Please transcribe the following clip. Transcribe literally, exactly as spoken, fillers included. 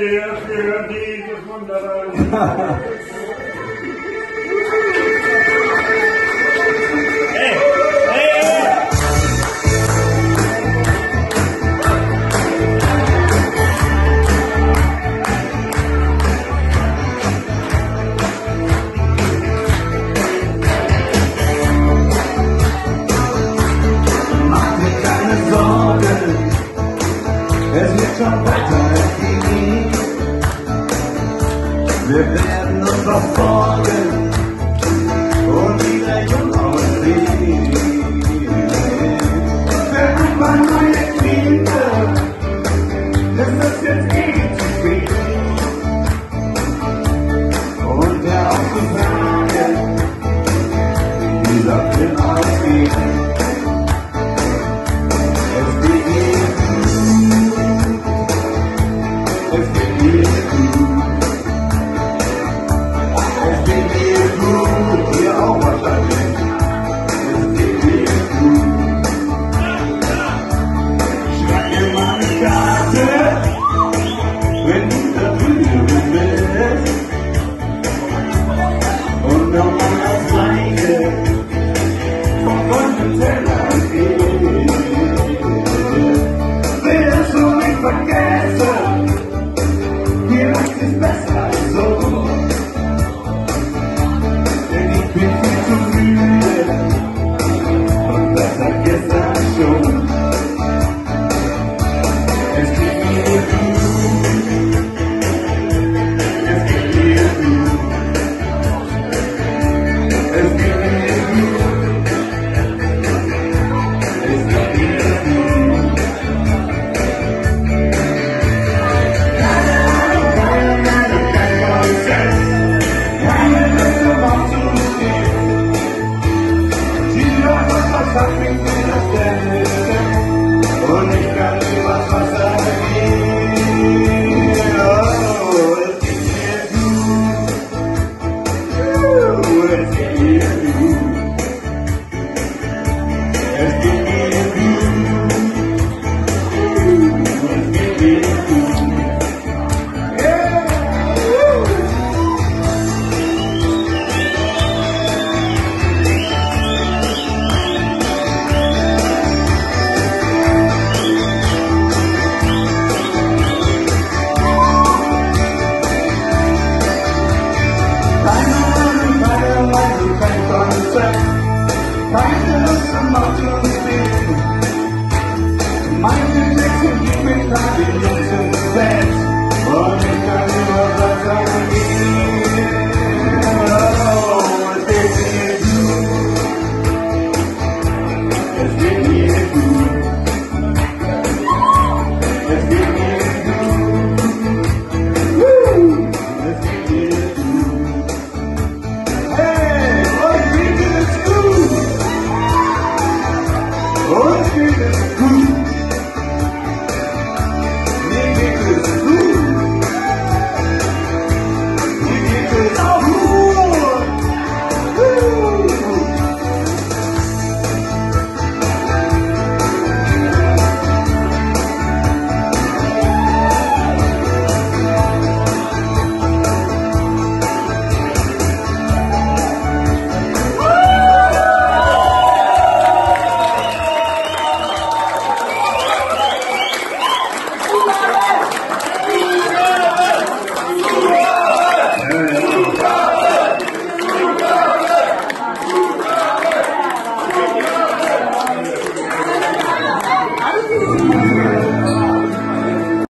dir für dieses Wunderland. Hey, hey, hey. Mach mir keine Sorgen, es wird schon weitergehen. Wir werden uns verfolgen und wieder jung aussehen. Wer hat mal neue Kinder? Es ist jetzt eh zu spät. Und der auch zu sagen, wie dieser Film ausgeht. Es geht mir gut. Es geht mir gut. Es geht mir gut, dir auch wahrscheinlich. Es geht mir gut. Schreib mir mal eine Karte, wenn du da drüben bist. Und nochmal das Gleiche von meinem Teller geht. Willst du mich vergessen?